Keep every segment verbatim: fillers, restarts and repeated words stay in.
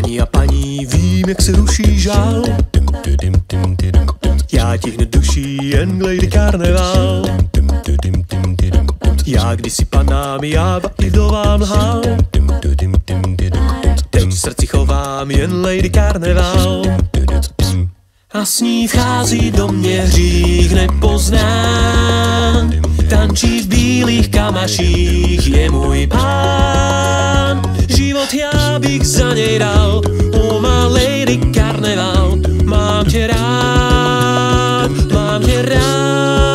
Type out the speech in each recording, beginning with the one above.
Páni a paní, vím, jak se ruší žál. Já ti hned duší jen Lady Karneval. Já kdysi panám, já i vdovám lhal. Teď v srdci chovám jen Lady Karneval. A s ní vchází do mě hřích nepoznán. Tančí v bílých kamaších, je můj pán. Život já bych za něj dal, o má Lady Karneval. Mám tě rád, mám tě rád.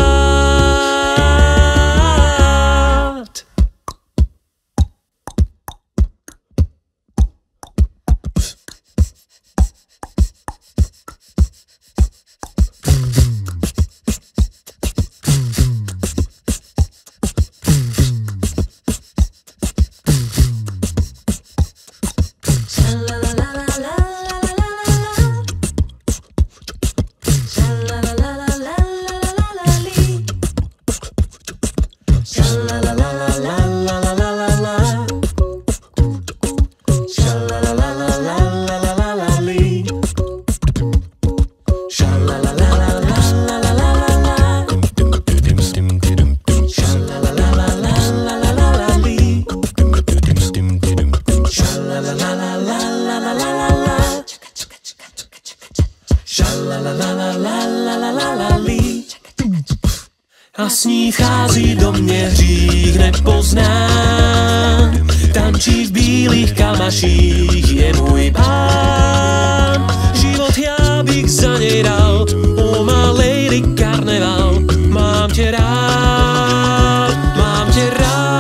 A s ní vchází do mě hřích nepoznán. Tančí v bílých kamaších, je můj pán. Život já bych za něj dal, o má Lady Karneval. Mám tě rád, mám tě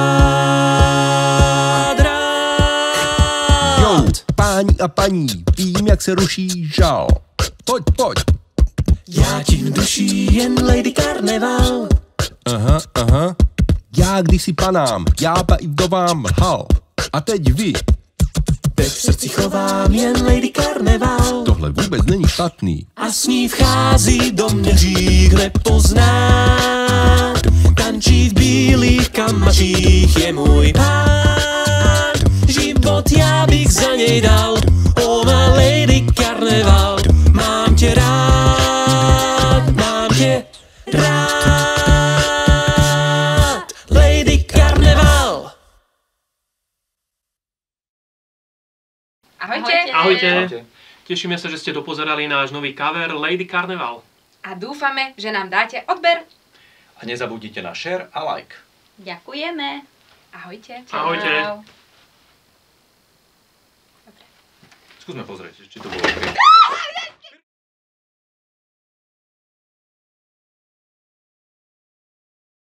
rád, rád. Jo, páni a paní, vím, jak se ruší žal. Pojď, pojď. Já ti duší jen Lady Karneval. Aha, aha. Já kdysi panám, já i vdovám lhal. A teď vy. Teď v srdci chovám jen Lady Karneval. Tohle vůbec není špatný. A s ní vchází do mě hřích nepoznán. Tančí v bílých kamaších, je můj pán. Život já bych za něj dal, o má Lady Karneval. Mám tě rád, mám tě rád. Lady Karneval. Ahojte. Ahojte. Ahojte. Tešíme sa, že ste dopozerali náš nový cover Lady Karneval. A dúfame, že nám dáte odber. A nezabudnite na share a like. Ďakujeme. Ahojte. Ahojte. Čau. Skúsme pozrieť, či to bolo.